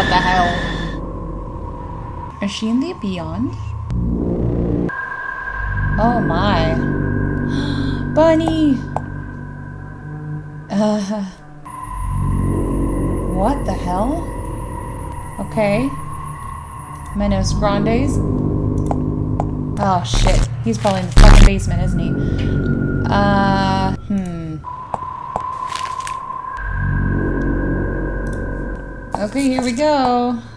What the hell? Is she in the beyond? Oh my. Bunny! What the hell? Okay. Menos Grandes. Oh shit. He's probably in the fucking basement, isn't he? Okay, here we go.